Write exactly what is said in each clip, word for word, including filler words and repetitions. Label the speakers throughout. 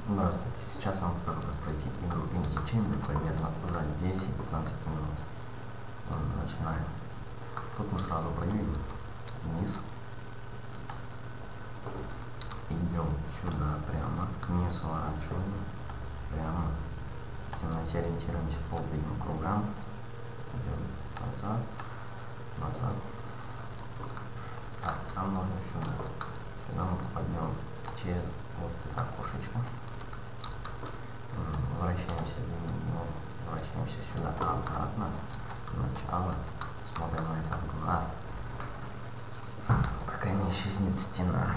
Speaker 1: Здравствуйте, сейчас я вам покажу, как пройти игру Indy Chamber примерно за десять-пятнадцать минут. Начинаем. Тут мы сразу прыгаем вниз. Идем сюда прямо, не сворачиваем. Прямо. В темноте ориентируемся по вот этим кругам. Идем назад, назад. Так, нам нужно сюда. Сюда мы попадем через вот это окошечко. Возвращаемся в меню, возвращаемся сюда обратно, начало, смотрим на этот глаз, пока не исчезнет стена.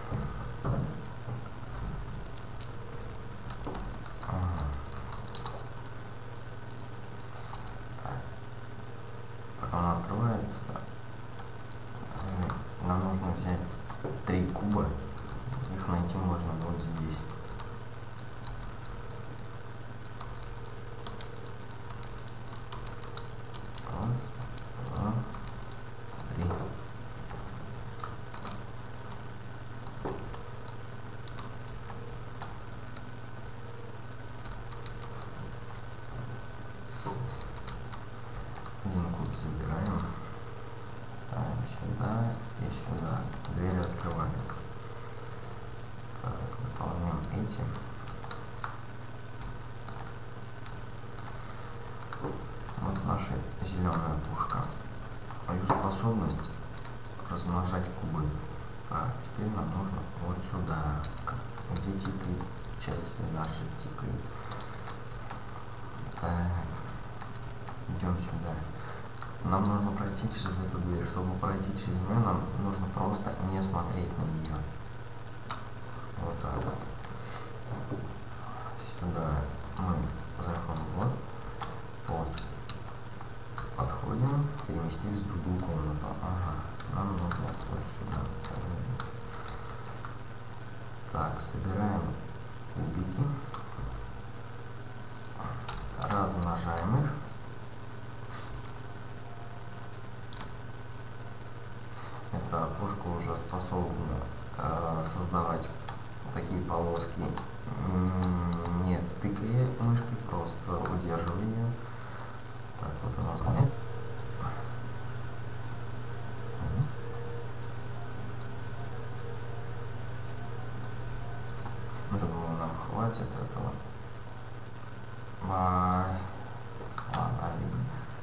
Speaker 1: Ага. Так. Пока он открывается, нам нужно взять три куба, их найти можно вот здесь. Один куб забираем, ставим сюда и сюда. Дверь открывается. Так, заполняем этим. Вот наша зеленая пушка. Мою способность размножать кубы. Так, теперь нам нужно вот сюда, где тикает. Сейчас наши тикают. Так, идем сюда. Нам нужно пройти через эту дверь. Чтобы пройти через нее, нам нужно просто не смотреть на нее. Вот так вот. Сюда мы заходим, вот, пост. Подходим, переместились в другую комнату. Ага, нам нужно вот сюда. Так, собираем кубики. Размножаем их. Эта пушка уже способна э, создавать такие полоски, не тыкая мышкой, просто удерживая ее. Так, вот у нас нет. Я думаю, нам хватит этого. Ай, ладно, видно.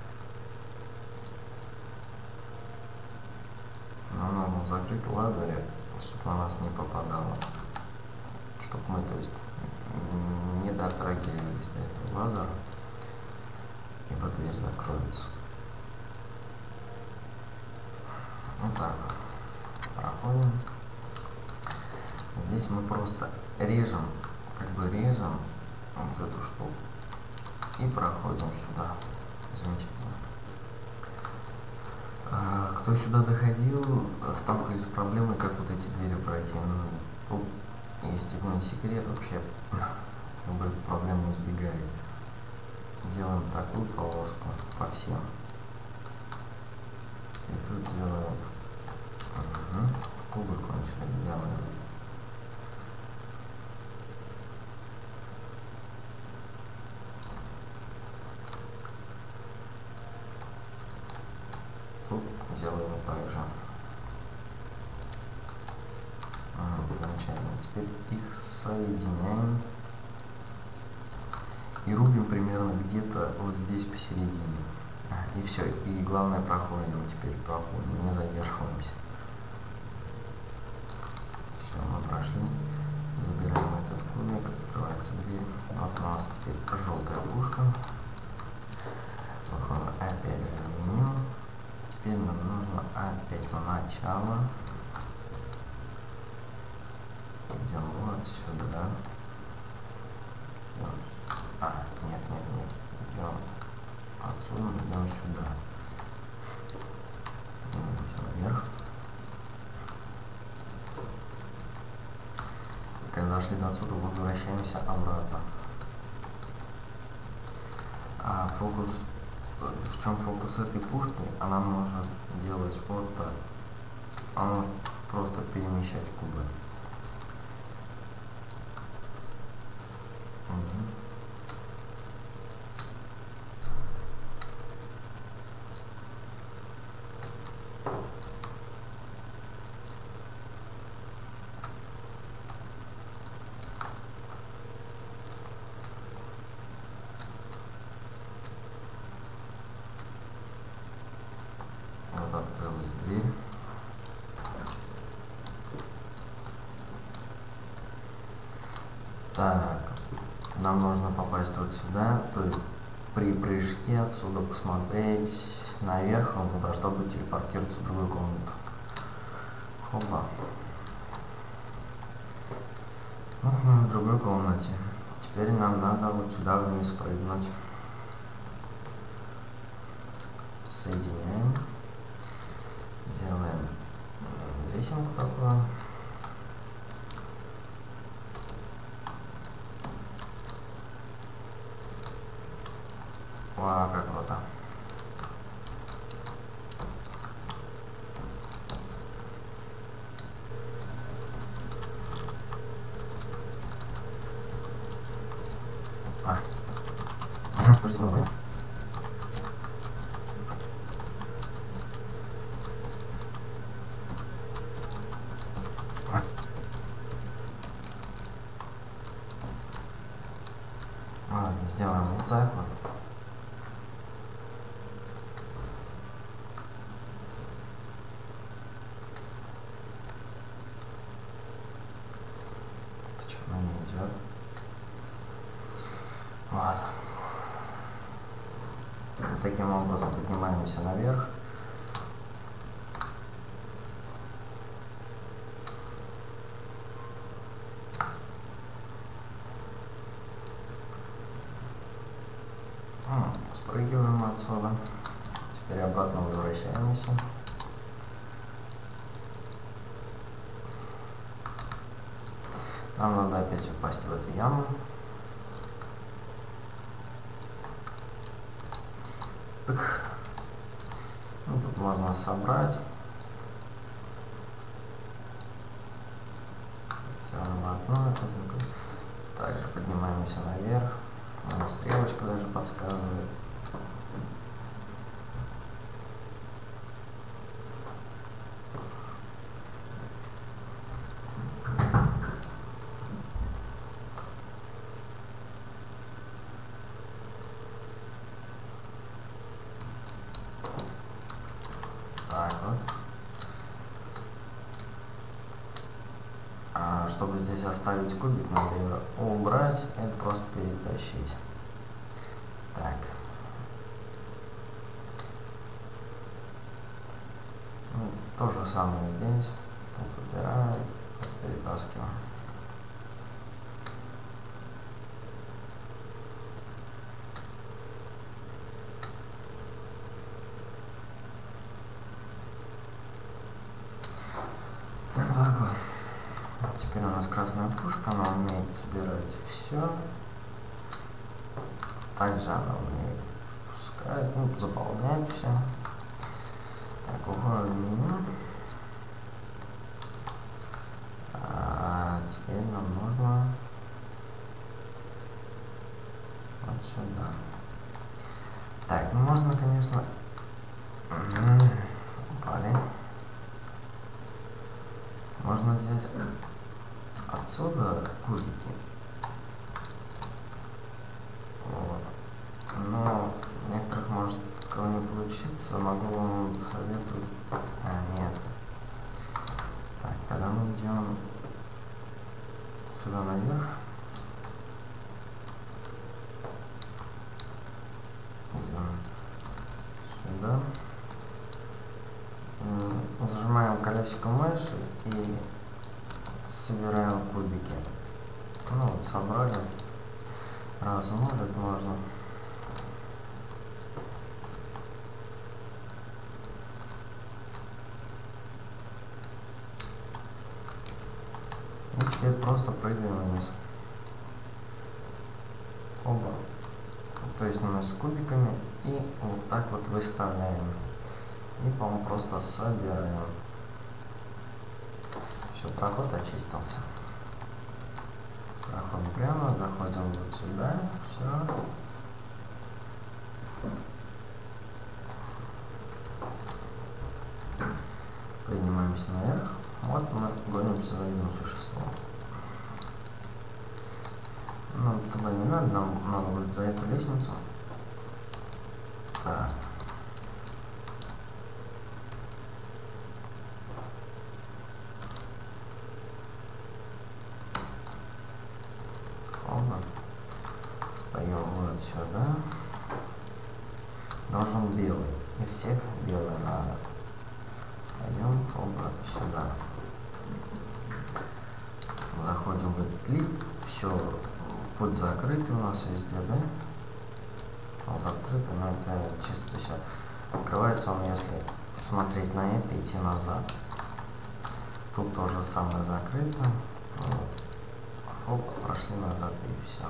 Speaker 1: Нам нужно закрыть лазеры, чтобы на нас не попадало. Чтобы мы, то есть, не дотрагивались до этого лазера. Ибо дверь закроется. Вот так вот. Проходим. Здесь мы просто режем, как бы режем вот эту штуку. И проходим сюда. Замечательно. А, кто сюда доходил, сталкивались с проблемой, как вот эти двери пройти. Ну, тут, естественно, секрет вообще, как бы проблему избегает. Делаем такую полоску по всем. И тут делаем. Угу. Кубы кончили, делаем. Тут делаем так же. Угу, замечательно. Теперь их соединяем. И рубим примерно где-то вот здесь посередине. И все. И главное, проходим. Теперь проходим. Не задерживаемся. Все, мы прошли. Забираем этот кубик. Открывается дверь. Вот у нас теперь желтая пушка. Выходим опять в меню. Теперь нам нужно опять на начало. Идем вот сюда. Вот. А, нет, нет, нет. Идем отсюда, идем сюда. Идемся наверх. Когда дошли до отсюда, возвращаемся обратно. А фокус, в чем фокус этой пушки? Она может делать вот так. Она может просто перемещать кубы. Так, нам нужно попасть вот сюда, то есть при прыжке отсюда посмотреть наверх, он туда, чтобы телепортироваться в другую комнату. Хоба. Вот мы в другой комнате. Теперь нам надо вот сюда вниз прыгнуть. Соединяем. Делаем лесенку такую. Вау, как круто. А. Что было? А. Ладно, сделаем вот так вот. Почему не идет? Вот. Таким образом поднимаемся наверх. Спрыгиваем отсюда. Теперь обратно возвращаемся. Нам надо опять упасть в эту яму. Пых. Ну, тут можно собрать. Делаем одно. Также поднимаемся наверх. Вон стрелочка даже подсказывает. Так вот. А чтобы здесь оставить кубик, надо его убрать, это просто перетащить. Так. Ну, то же самое здесь. Тут убираем, тут перетаскиваем. Вот так вот. Теперь у нас красная пушка, она умеет собирать все. Также она умеет пускать, ну, заполнять все. Так, уходим в меню. А теперь нам нужно вот сюда. Так, ну можно, конечно, упали. Можно взять отсюда кубики. Вот. Но некоторых может кого не получиться. Могу вам советовать. А, нет. Так, тогда мы идем сюда наверх. Идем сюда. Зажимаем колесико мыши и собираем кубики. Ну вот, собрали. Размножить можно. И теперь просто прыгаем вниз. Оба. То есть мы с кубиками и вот так вот выставляем. И, по-моему, просто собираем. Все, проход очистился. Проходим прямо, заходим вот сюда. Все. Поднимаемся наверх. Вот мы гонимся за одним существом. Ну, туда не надо, нам надо будет за эту лестницу. Так. встаем вот сюда. Должен белый. Из всех белый надо. Встаем оба сюда. Заходим в этот лифт. Все, путь закрытый у нас везде, да? Вот открытый, но это чисто все. Открывается он, если смотреть на это, идти назад. Тут тоже самое закрыто. Вот. Хоп, прошли назад и все.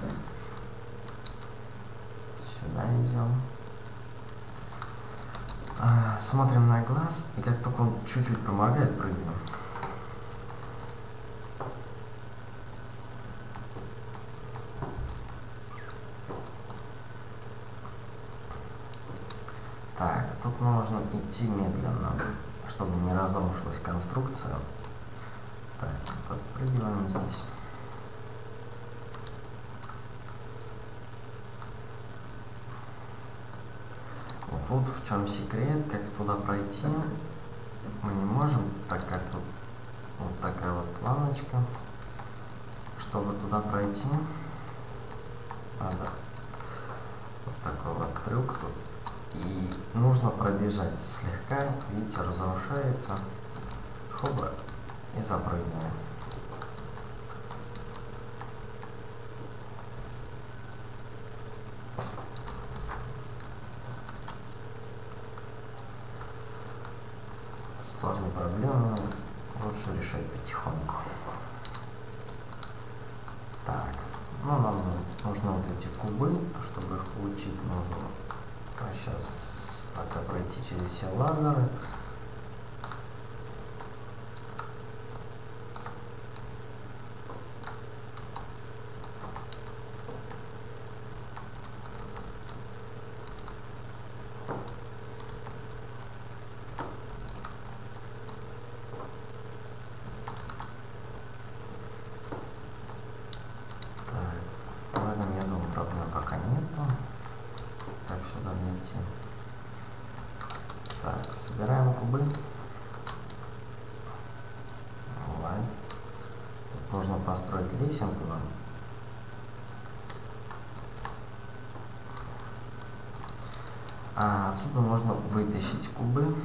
Speaker 1: Сюда идем. А, смотрим на глаз, и как только он чуть-чуть проморгает, прыгаем. Так, тут нужно идти медленно, чтобы не разрушилась конструкция. Так, подпрыгиваем здесь. Вот тут в чем секрет, как туда пройти. Мы не можем, так как тут вот такая вот планочка. Чтобы туда пройти, надо вот такой вот трюк тут. И нужно пробежать слегка, видите, разрушается. Хоба, и запрыгиваем. Сложные проблемы лучше решать потихоньку. Так, ну нам нужны вот эти кубы, чтобы их получить, нужно а сейчас пока пройти через все лазеры. Так, собираем кубы. Давай. Тут можно построить лесенку нам. А отсюда можно вытащить кубы.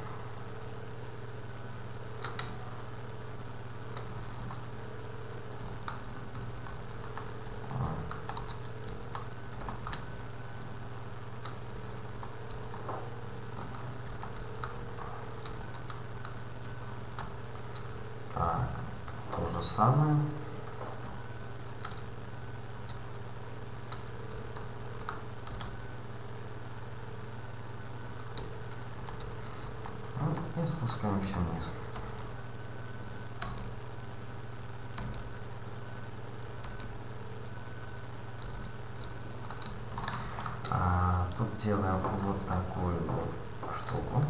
Speaker 1: Так, то же самое. И спускаемся вниз. А тут делаем вот такую вот штуку.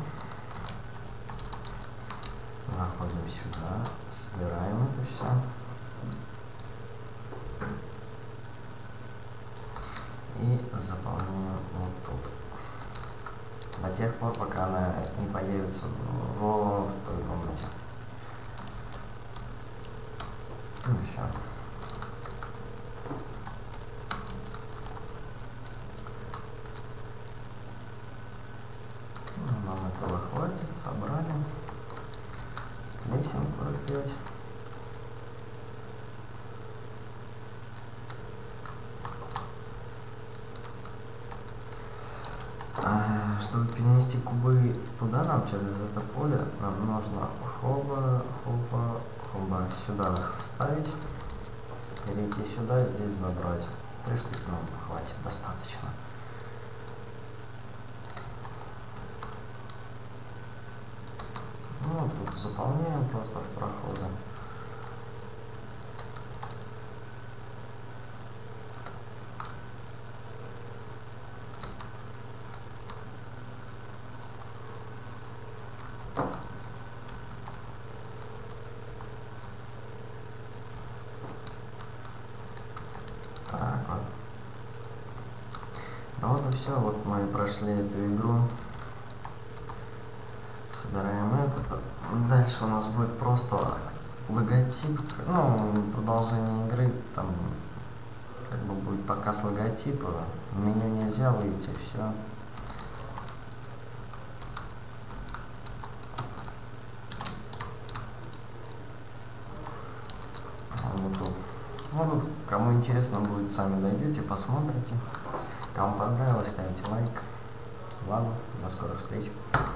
Speaker 1: Заходим сюда, собираем это все. И заполняем вот тут. До тех пор, пока она не появится во в той комнате. Ну все. Ну, нам этого хватит, собрали. Лесенку опять. А, чтобы перенести кубы туда, нам через это поле, нам нужно хоба, хоба, хоба, сюда их вставить, перейти сюда, здесь забрать. Три штуки нам хватит, достаточно. Ну, тут заполняем просто в проходы. Так вот. Ну вот и все, вот мы прошли эту игру. Собираем это. Дальше у нас будет просто логотип, ну, продолжение игры, там как бы будет показ логотипа. В меню нельзя выйти, все. Вот тут. Ну, кому интересно будет, сами дойдете, посмотрите. Кому понравилось, ставите лайк. Ладно, до скорых встреч.